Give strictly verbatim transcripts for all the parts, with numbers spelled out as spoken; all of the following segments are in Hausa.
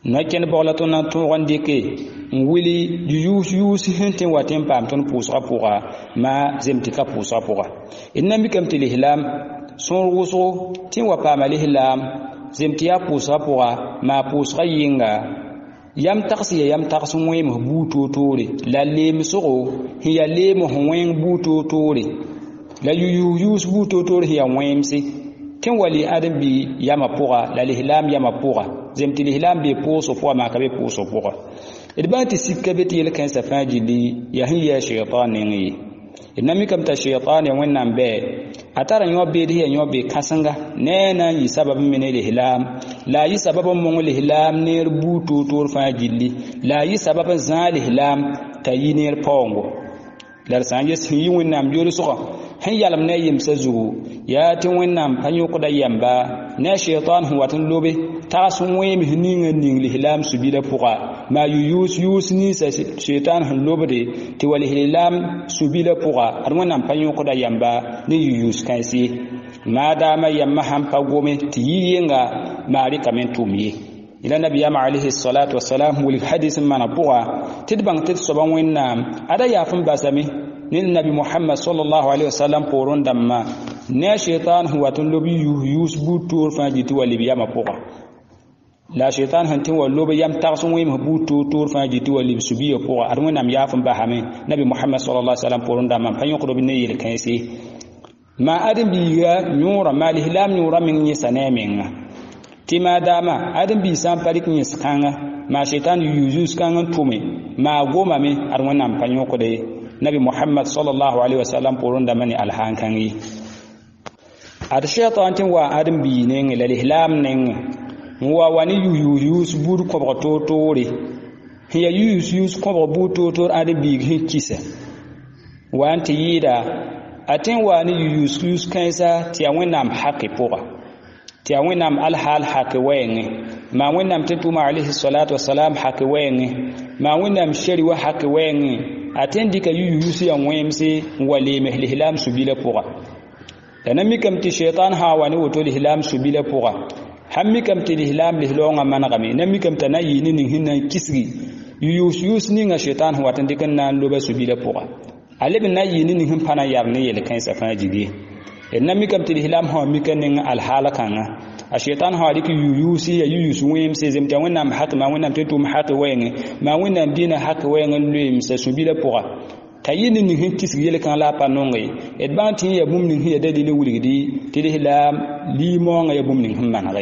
naken bogla na to wandike wili yus yus hintin watin pam ton pusra pura ma zemtika pusra pura inna bikam tilihlam son ruso tin wa pam alihlam zemtiya pusra pura ma pusra yinga yam taksi yam taksu wem buto tore la lem soro hiya lem hoen buto tore la yu yus buto tore hiya wemsi tin wali adam bi yama pura la lihlam yama pura zemti lihlam bi puso po ma ka be puso pura idbati sikabeti yel kan safajili ya hiya shaytanin inami kam ta shaytan wannan be atara nyo be di nyo be kasanga nena yi sabab mene lihlam la yi sabab mon lihlam ner buto tor fajili la yi sabab zalihlam tayiner pongo lar sanje sin wannan jori suka han yalam ne yim sazu ya tin wannan fanyo kuda yamba na shaytan huwatan lobe ta sun waye mi hininga ning lihlam subida puqa ma yus yus ni sa shaytan han lobe de ti wal lihlam subida puqa ar wannan fanyo kuda yamba ni yus kansi ma dama yamma han pagome ti yinga mari kamen tumiye ila nabiyama alayhi salatu wassalam wal hadith mana puqa tidbang tid soban wannan ada yafin basami nin nabi muhammad sallallahu alaihi wasallam poron damma ne shaytan huwa tun lobi yus butur fajiti walibi yama poka la shaytan hantin wallobi yam taqsun wi mahbutu tur fajiti walibi subiyo poka armo nam yafun bahame nabi muhammad sallallahu alaihi wasallam poron damma fanyo ko ne yel kansi ma adam biya nyura malihlam nyura min yisane menga tima dama adam bi san parik ni skanga ma shaytan yus kanga tume ma goma me armo nam fanyo ko de nabi muhammad sallallahu alaihi wasallam porun da mani alhankangi ad shaytan tin wa adam bi ne ngel ihlam ne wa wani yu yus bur ko to tore hiya yus yus ko bu to to adam bi hikisa wa anti yida atin wani yus yus kansa ti awenam haqi pora ti awenam alhal haqi wenge ma wenam tituma alaihi salatu wassalam haqi wenge ma wenam shari wa haqi wenge atendi ka yu yusi ya wemse wale mehlihlam subila pura tanami kam ti shaytan ha wani woto lihlam subila pura hammi kam ti lihlam lihlonga managami nami kam tanayi ni nin hinna kisri yu yus yus ni nga shaytan wa tandi kan nan loba subila pura alibin nayi ni nin hin pana yarni yel kan safa jigi nami kam ti lihlam ha mi kan nin alhalakanga a shaytan ha diki yu yusi ya yu yusu wemse zemta wannan hak ma wannan tetu ma hak wenge ma wannan dina hak wenge lem se subila pura tayini ni hin kisri yel kan la panonge et banti ya bumni hiya dadi le wulgidi tilihlam limon ya bumni hin manare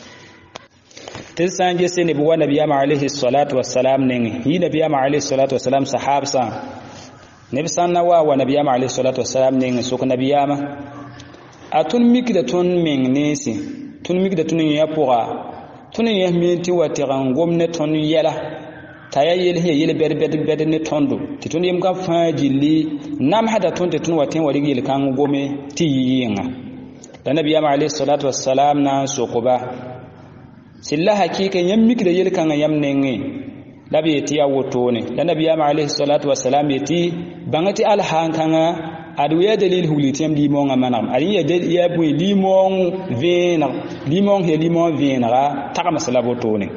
tilsanje sene bu nabiyama alayhi salatu wassalam nen hi nabiyama alayhi salatu wassalam sahabsa nabi sannawa wa nabiyama alayhi salatu wassalam nen so nabiyama atun mikda tun men nesi tun migda tun ya pura tun ya minti wati rangom ne ton yela taya yel he yel ber ber ber ne tondo ti tun yim ka fajili nam hada tun te tun wati wali yel kan gome ti yinga da nabi ya alayhi salatu wassalam na sokoba silla hakika yam migda yel kan yam nenge dabi yati ya woto ne da nabi ya alayhi salatu wassalam yati bangati alhan kan adu ya dalil hulitem limon amanam ari ya dalil ya bu limon vena limon he limon vena taka masalabo tone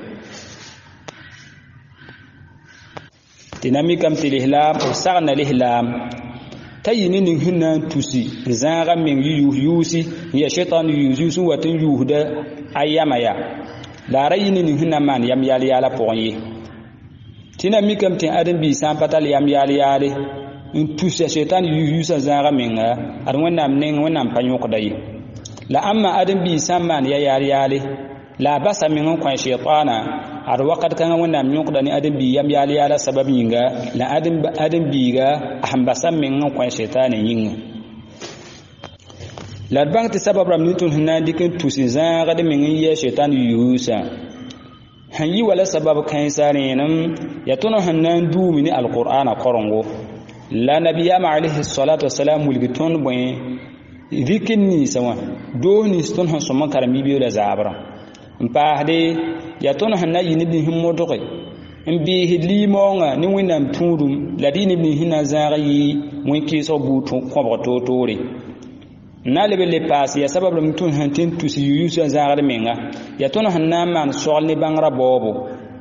dinamikam tilihlam usarna lihlam tayini nin hinna tusi zanga min yu yusi ya shaytan yusu watin yuhuda ayamaya la rayini nin hinna man yam yali yala ponyi tinamikam tin adam bi san patal yam yali yali in tusi shaytan yusa zanga minga ar wannan nen wannan panyo kodai la amma adam bi samman ya yari yali la basa min kwan shaytana ar waqad kan wannan min kodani adam bi yam yali yala sabab yinga la adam adam bi ga aham basam min kwan shaytana yinga la bank ti sabab ram nitun hinna dikin tusi zanga da min ya shaytan yusa hanyi wala sabab kan sare nan ya tuno hannan du mini alqur'ana korongo la nabiyama alayhi salatu wassalam wulgiton boy dikinni sawa do ni ston han so makarami biyo da zabra mpahde ya ton han nayi ni bin himmoto kai mbi hilimonga ni winam tudum ladini bin hina zari mun ki so butu ko to tore na lebe le pass ya sabab lam tun han tin tusi yusu zari menga ya ton han na man so ni bangra bobo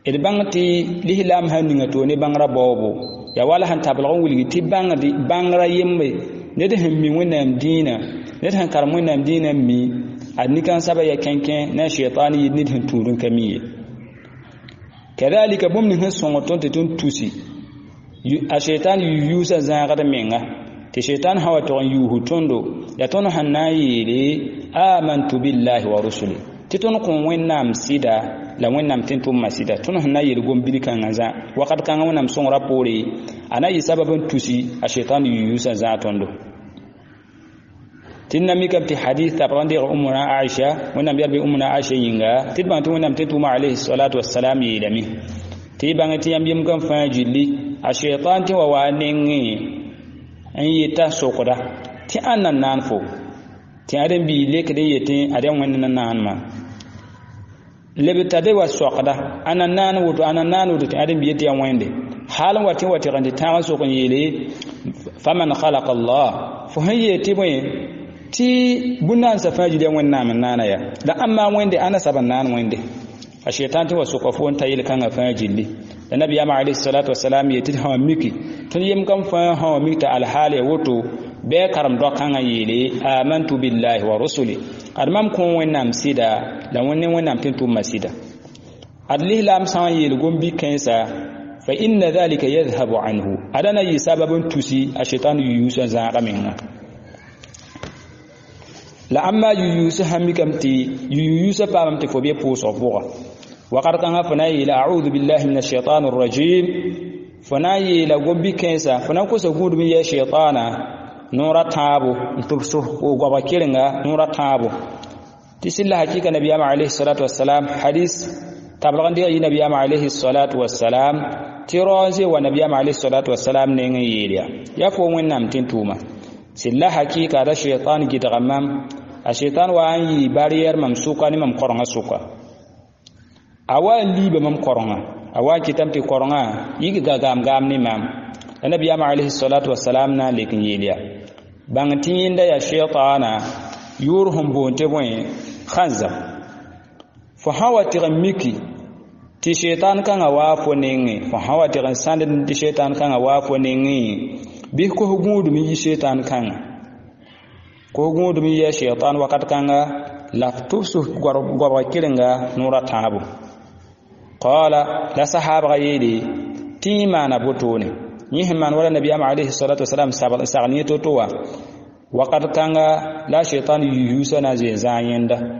d bãng tɩ lislaam sã ninga to ne bãngrã baoobo ya wala sẽn tablg n wilgi tɩ bãngrã yembe ned sẽn mi wẽnnaam dĩinã ned sẽn karem wẽnnaam dĩinã n mi ad nik-n-sãba ya kẽnkẽ ne a shɛɩtaan yɩɩd ned sẽn tũud n ka mi ye kadalika bũmb ning sẽn sõng tõnd tɩ tõnd tusi a shɛɩtaan yuusã zãagd menga tɩ shɛɩtaan sã wa tog n yuus tõndo ya tõnd sẽn na n yeele amantu billahi wa rusuli tɩ tõnd kõ wẽnnaam sɩda la wẽnnaam tɩ tʋmma sɩda tõnd sẽn na n yeel gom-bil-kãngã zã wakat kãngã wẽnnaam sõngrã poore a na n yɩ sabab n tusi a shɛɩtaan yuusã zã tõndo tɩ na mikame tɩ hadis tabg n deeg umuna aisha wẽnnaam yɛl be umuna aisha yĩnga tɩ d bãng tɩ wẽnnaam tɩ tʋʋma alayhi salatu wasalam yeelame tɩ y bãng tɩ yãmb yem kan fãa gilli a shɛɩtaan tɩ wa waa nengẽ n yeta sokda tɩ ãn na naan fo tɩ ad n bii lekd n yetẽ ad n wẽnd na naanmã leb tade wa sokda a na naan woto a na naan woto tɩ ad n bii tɩ ya wẽnde hal n wa tɩ wa tɩg n tɩ tãag n sok n yeele faman khalaqa allah fo sẽn yee tɩ bõe tɩ bũn-naansã fãa gil ya wẽnnaam n naana ya la ãmma wẽnde ãna sab n naan wẽnde a shɛɩtaan tɩ wa soka fo n ta yel-kãngã fãa gilli la nabiyaamã alayhi salatu wasalam yee tɩ sã wa miki tõnd yem kam fãa sã wa mik t'a alhaal ya woto bɩ karem dao-kãngã yeele amantu billahi wa rusuli ad mam kõ wẽnnaam sɩda la wẽnne wẽnnaam tɩ n tʋmma sɩda ad lislaam sã n yeel gom-bi-kãensã fa inna dhalika yadhhabu anhu ada na yɩ sabab n tusi a shɛɩtaan yuusã zãagã menga la amma yuusã sã mikame tɩ yuusã paamam tɩ fo be pʋʋsg pʋga wakat kãngã fo na n yeela audu billahi min ashaitan arrajim fo na n yeela gom-bi-kãensã fo na n kosa gũudum n yɛ shɛɩtaana noora tãabo n tʋb goabga kerenga noora tãabo tɩ sɩlla hakɩɩka nabiyaamã alayhi salatu wasalam hadis tablg n deeg yɩ nabiyaamã alayhi salatu wasalam tɩ rao n ze wa nabiyaamã alayhi salatu wasalam neng n yeel ya yaa fo wẽnnaam tɩ n tʋʋma sɩlla hakɩɩka ada shɛɩtaan gɩdga mam a shɛɩtaan wa n yɩ bariyɛr mam sʋka ne mam korengã sʋka a wa n liiba mam korengã a wa n kɩtame tɩ korengã yik gagaam-gaam ne mam la nabiyaamã alayhi salatu wasalam na n lek n yeel ya bãng tɩ yẽnda yaa shɛɩtaana yʋʋr sẽn boon tɩ bõe khanzam fo sã wa tɩg n miki tɩ shɛɩtaan kãngã waa fo nengẽ fo sã wa tɩg n sãnd tɩ shɛɩtaan kãngã waa fo nengẽ bɩ kos gũudum n yɩ shɛɩtaan kãngã kos gũudum n yɩ shɛɩtaan wakat kãngã la f tʋbs goabga kerenga noora tãabo qala la sahaabga yeele tɩ yẽ maana botone yẽ sẽn maan wala nabiyaamã alayhi salatu wasalam sagl yẽ to-to wa wakat kãngã la shɛɩtaan yuusã na n zoe zãag yẽnda